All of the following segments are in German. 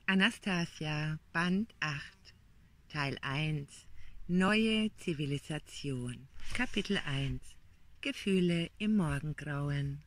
Anastasia, Band 8, Teil 1, Neue Zivilisation, Kapitel 1, Gefühle im Morgengrauen.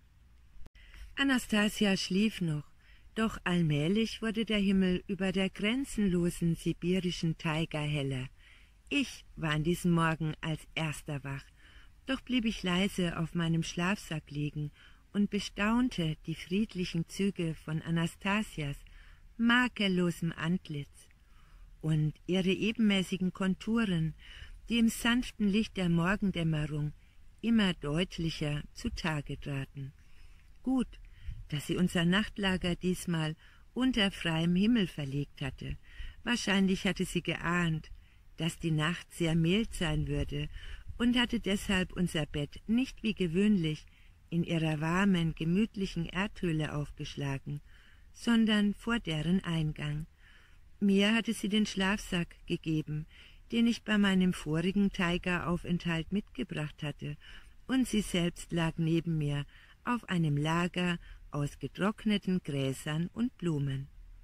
Anastasia schlief noch, doch allmählich wurde der Himmel über der grenzenlosen sibirischen Taiga heller. Ich war an diesem Morgen als erster wach, doch blieb ich leise auf meinem Schlafsack liegen und bestaunte die friedlichen Züge von Anastasias makellosem Antlitz und ihre ebenmäßigen Konturen, die im sanften Licht der Morgendämmerung immer deutlicher zutage traten. Gut, dass sie unser Nachtlager diesmal unter freiem Himmel verlegt hatte. Wahrscheinlich hatte sie geahnt, dass die Nacht sehr mild sein würde und hatte deshalb unser Bett nicht wie gewöhnlich in ihrer warmen, gemütlichen Erdhöhle aufgeschlagen, sondern vor deren Eingang. Mir hatte sie den Schlafsack gegeben, den ich bei meinem vorigen Taiga-Aufenthalt mitgebracht hatte, und sie selbst lag neben mir auf einem Lager aus getrockneten Gräsern und Blumen.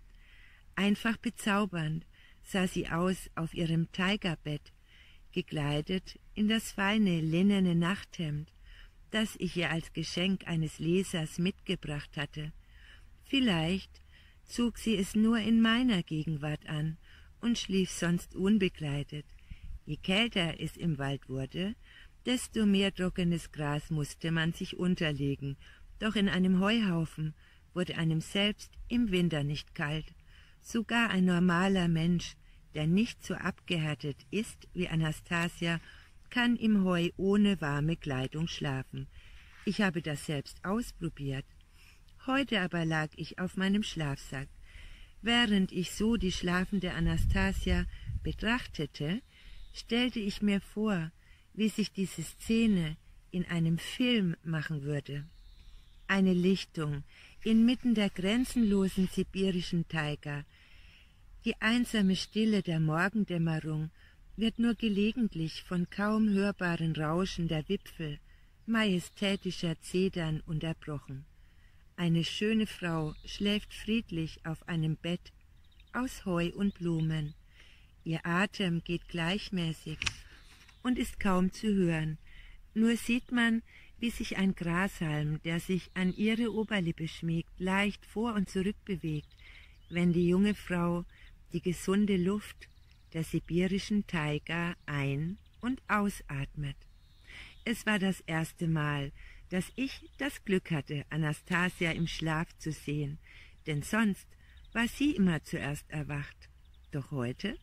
Einfach bezaubernd sah sie aus auf ihrem Taiga-Bett, gekleidet in das feine linnene Nachthemd, das ich ihr als Geschenk eines Lesers mitgebracht hatte. Vielleicht zog sie es nur in meiner Gegenwart an und schlief sonst unbekleidet. Je kälter es im Wald wurde, desto mehr trockenes Gras musste man sich unterlegen, doch in einem Heuhaufen wurde einem selbst im Winter nicht kalt. Sogar ein normaler Mensch, der nicht so abgehärtet ist wie Anastasia, kann im Heu ohne warme Kleidung schlafen. Ich habe das selbst ausprobiert. Heute aber lag ich auf meinem Schlafsack. Während ich so die schlafende Anastasia betrachtete, stellte ich mir vor, wie sich diese Szene in einem Film machen würde. Eine Lichtung inmitten der grenzenlosen sibirischen Taiga. Die einsame Stille der Morgendämmerung wird nur gelegentlich von kaum hörbaren Rauschen der Wipfel majestätischer Zedern unterbrochen. Eine schöne Frau schläft friedlich auf einem Bett aus Heu und Blumen. Ihr Atem geht gleichmäßig und ist kaum zu hören. Nur sieht man, wie sich ein Grashalm, der sich an ihre Oberlippe schmiegt, leicht vor und zurück bewegt, wenn die junge Frau die gesunde Luft der sibirischen Taiga ein- und ausatmet. Es war das erste Mal, dass ich das Glück hatte, Anastasia im Schlaf zu sehen, denn sonst war sie immer zuerst erwacht. Doch heute?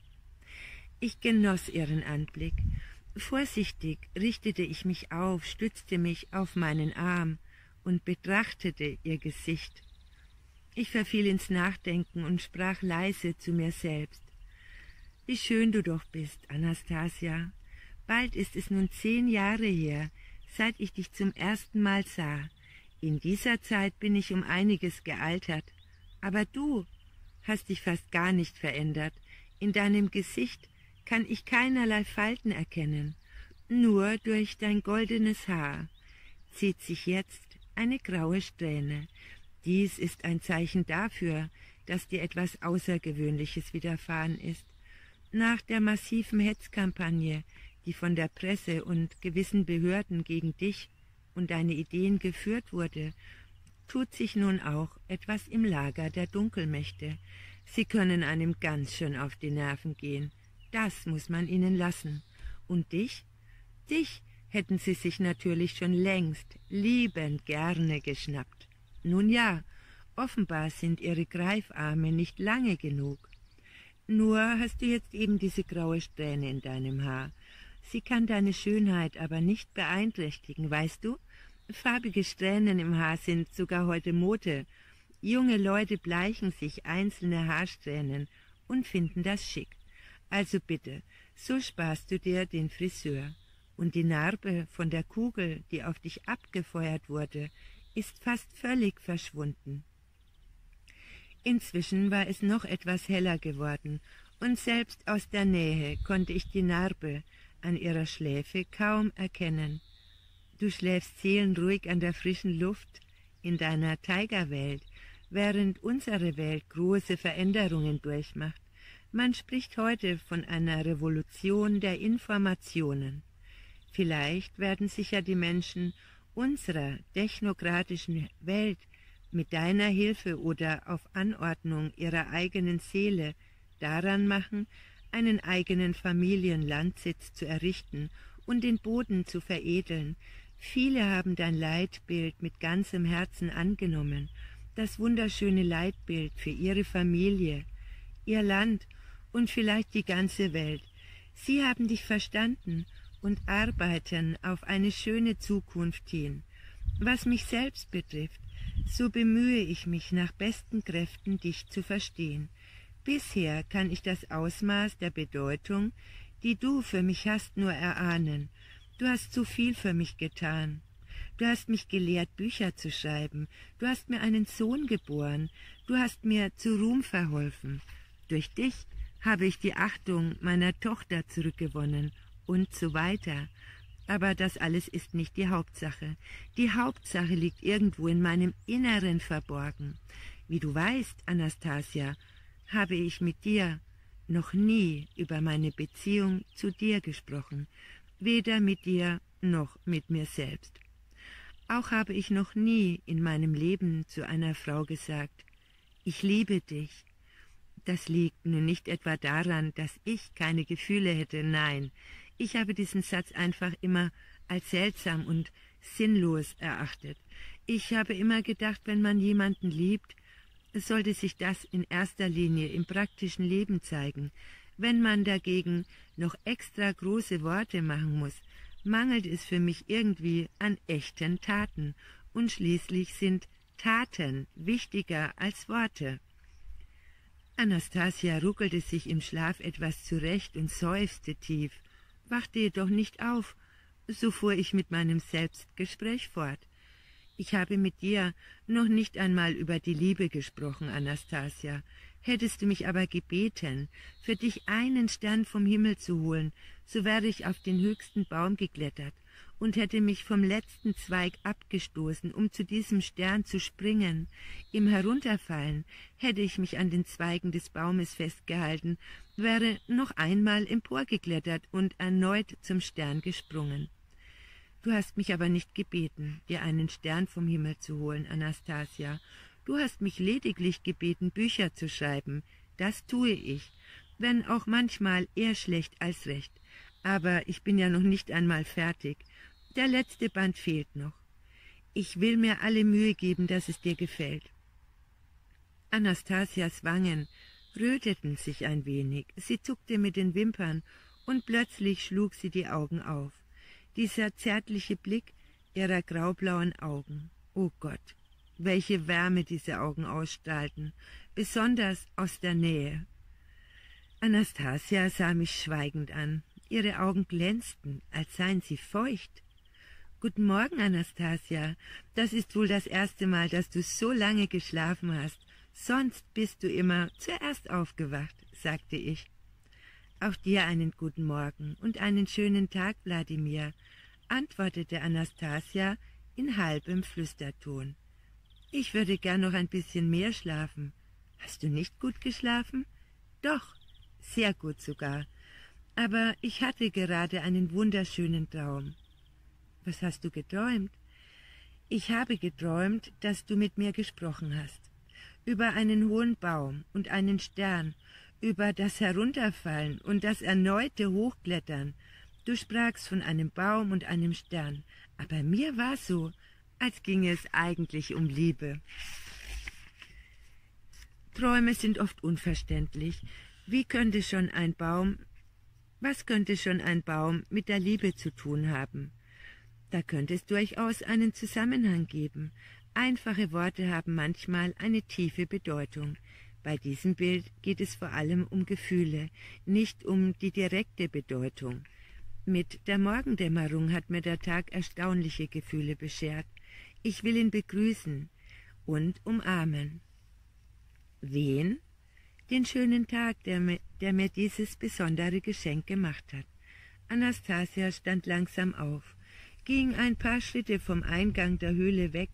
Ich genoss ihren Anblick. Vorsichtig richtete ich mich auf, stützte mich auf meinen Arm und betrachtete ihr Gesicht. Ich verfiel ins Nachdenken und sprach leise zu mir selbst. Wie schön du doch bist, Anastasia. Bald ist es nun 10 Jahre her, seit ich dich zum ersten Mal sah. In dieser Zeit bin ich um einiges gealtert. Aber du hast dich fast gar nicht verändert. In deinem Gesicht kann ich keinerlei Falten erkennen. Nur durch dein goldenes Haar zieht sich jetzt eine graue Strähne. Dies ist ein Zeichen dafür, dass dir etwas Außergewöhnliches widerfahren ist. Nach der massiven Hetzkampagne, die von der Presse und gewissen Behörden gegen dich und deine Ideen geführt wurde, tut sich nun auch etwas im Lager der Dunkelmächte. Sie können einem ganz schön auf die Nerven gehen. Das muss man ihnen lassen. Und dich? Dich hätten sie sich natürlich schon längst liebend gerne geschnappt. Nun ja, offenbar sind ihre Greifarme nicht lange genug. Nur hast du jetzt eben diese graue Strähne in deinem Haar. Sie kann deine Schönheit aber nicht beeinträchtigen, weißt du? Farbige Strähnen im Haar sind sogar heute Mode. Junge Leute bleichen sich einzelne Haarsträhnen und finden das schick. Also bitte, so sparst du dir den Friseur. Und die Narbe von der Kugel, die auf dich abgefeuert wurde, ist fast völlig verschwunden. Inzwischen war es noch etwas heller geworden, und selbst aus der Nähe konnte ich die Narbe an ihrer Schläfe kaum erkennen. Du schläfst seelenruhig an der frischen Luft in deiner Taiga-Welt, während unsere Welt große Veränderungen durchmacht. Man spricht heute von einer Revolution der Informationen. Vielleicht werden sich ja die Menschen unserer technokratischen Welt mit deiner Hilfe oder auf Anordnung ihrer eigenen Seele daran machen, einen eigenen Familienlandsitz zu errichten und den Boden zu veredeln. Viele haben dein Leitbild mit ganzem Herzen angenommen, das wunderschöne Leitbild für ihre Familie, ihr Land und vielleicht die ganze Welt. Sie haben dich verstanden und arbeiten auf eine schöne Zukunft hin. Was mich selbst betrifft, so bemühe ich mich nach besten Kräften, dich zu verstehen. Bisher kann ich das Ausmaß der Bedeutung, die du für mich hast, nur erahnen. Du hast so viel für mich getan. Du hast mich gelehrt, Bücher zu schreiben. Du hast mir einen Sohn geboren. Du hast mir zu Ruhm verholfen. Durch dich habe ich die Achtung meiner Tochter zurückgewonnen und so weiter. Aber das alles ist nicht die Hauptsache. Die Hauptsache liegt irgendwo in meinem Inneren verborgen. Wie du weißt, Anastasia, habe ich mit dir noch nie über meine Beziehung zu dir gesprochen, weder mit dir noch mit mir selbst. Auch habe ich noch nie in meinem Leben zu einer Frau gesagt, ich liebe dich. Das liegt nun nicht etwa daran, dass ich keine Gefühle hätte, nein, ich habe diesen Satz einfach immer als seltsam und sinnlos erachtet. Ich habe immer gedacht, wenn man jemanden liebt, sollte sich das in erster Linie im praktischen Leben zeigen. Wenn man dagegen noch extra große Worte machen muss, mangelt es für mich irgendwie an echten Taten, und schließlich sind Taten wichtiger als Worte. Anastasia ruckelte sich im Schlaf etwas zurecht und seufzte tief, wachte jedoch nicht auf. So fuhr ich mit meinem Selbstgespräch fort. Ich habe mit dir noch nicht einmal über die Liebe gesprochen, Anastasia. Hättest du mich aber gebeten, für dich einen Stern vom Himmel zu holen, so wäre ich auf den höchsten Baum geklettert und hätte mich vom letzten Zweig abgestoßen, um zu diesem Stern zu springen. Im Herunterfallen hätte ich mich an den Zweigen des Baumes festgehalten, wäre noch einmal emporgeklettert und erneut zum Stern gesprungen. Du hast mich aber nicht gebeten, dir einen Stern vom Himmel zu holen, Anastasia. Du hast mich lediglich gebeten, Bücher zu schreiben. Das tue ich, wenn auch manchmal eher schlecht als recht. Aber ich bin ja noch nicht einmal fertig. Der letzte Band fehlt noch. Ich will mir alle Mühe geben, dass es dir gefällt. Anastasias Wangen röteten sich ein wenig. Sie zuckte mit den Wimpern und plötzlich schlug sie die Augen auf. Dieser zärtliche Blick ihrer graublauen Augen. Oh Gott, welche Wärme diese Augen ausstrahlten, besonders aus der Nähe. Anastasia sah mich schweigend an. Ihre Augen glänzten, als seien sie feucht. »Guten Morgen, Anastasia. Das ist wohl das erste Mal, dass du so lange geschlafen hast. Sonst bist du immer zuerst aufgewacht«, sagte ich. »Auch dir einen guten Morgen und einen schönen Tag, Wladimir«, antwortete Anastasia in halbem Flüsterton. »Ich würde gern noch ein bisschen mehr schlafen. Hast du nicht gut geschlafen?« »Doch, sehr gut sogar. Aber ich hatte gerade einen wunderschönen Traum.« »Was hast du geträumt?« »Ich habe geträumt, dass du mit mir gesprochen hast. Über einen hohen Baum und einen Stern, über das Herunterfallen und das erneute Hochklettern. Du sprachst von einem Baum und einem Stern, aber mir war so, als ginge es eigentlich um Liebe.« Träume sind oft unverständlich. Was könnte schon ein Baum mit der Liebe zu tun haben? Da könnte es durchaus einen Zusammenhang geben. Einfache Worte haben manchmal eine tiefe Bedeutung. Bei diesem Bild geht es vor allem um Gefühle, nicht um die direkte Bedeutung. Mit der Morgendämmerung hat mir der Tag erstaunliche Gefühle beschert. Ich will ihn begrüßen und umarmen. Wen? Den schönen Tag, der mir dieses besondere Geschenk gemacht hat. Anastasia stand langsam auf, ging ein paar Schritte vom Eingang der Höhle weg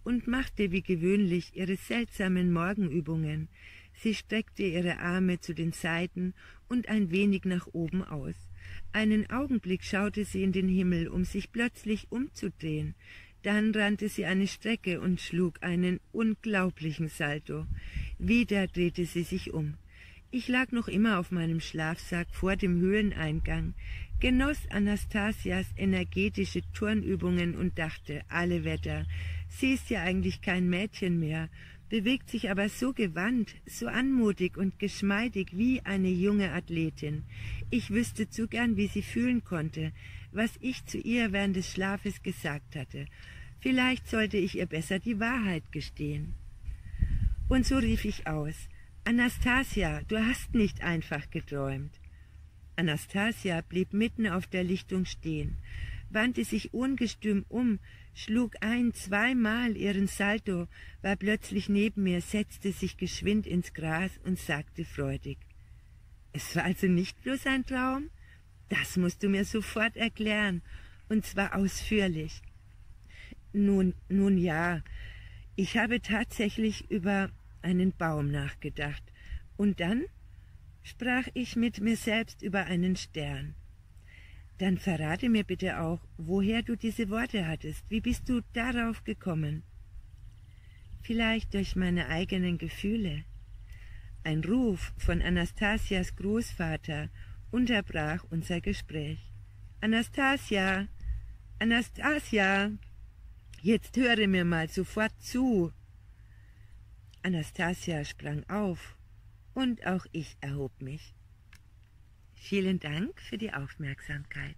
und machte wie gewöhnlich ihre seltsamen Morgenübungen. Sie streckte ihre Arme zu den Seiten und ein wenig nach oben aus. Einen Augenblick schaute sie in den Himmel, um sich plötzlich umzudrehen. Dann rannte sie eine Strecke und schlug einen unglaublichen Salto. Wieder drehte sie sich um. Ich lag noch immer auf meinem Schlafsack vor dem Höhleneingang, genoss Anastasias energetische Turnübungen und dachte, alle Wetter, sie ist ja eigentlich kein Mädchen mehr, bewegt sich aber so gewandt, so anmutig und geschmeidig wie eine junge Athletin. Ich wüsste zu gern, wie sie fühlen konnte, was ich zu ihr während des Schlafes gesagt hatte. Vielleicht sollte ich ihr besser die Wahrheit gestehen. Und so rief ich aus, »Anastasia, du hast nicht einfach geträumt.« Anastasia blieb mitten auf der Lichtung stehen, wandte sich ungestüm um, schlug zweimal ihren Salto, war plötzlich neben mir, setzte sich geschwind ins Gras und sagte freudig, »Es war also nicht bloß ein Traum? Das musst du mir sofort erklären, und zwar ausführlich.« Nun ja, ich habe tatsächlich über einen Baum nachgedacht, und dann sprach ich mit mir selbst über einen Stern. Dann verrate mir bitte auch, woher du diese Worte hattest. Wie bist du darauf gekommen? Vielleicht durch meine eigenen Gefühle. Ein Ruf von Anastasias Großvater unterbrach unser Gespräch. »Anastasia! Anastasia! Jetzt höre mir mal sofort zu!« Anastasia sprang auf und auch ich erhob mich. Vielen Dank für die Aufmerksamkeit.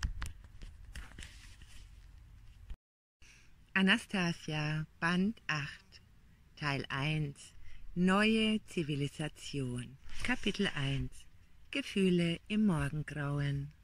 Anastasia, Band 8, Teil 1, Neue Zivilisation, Kapitel 1, Gefühle im Morgengrauen.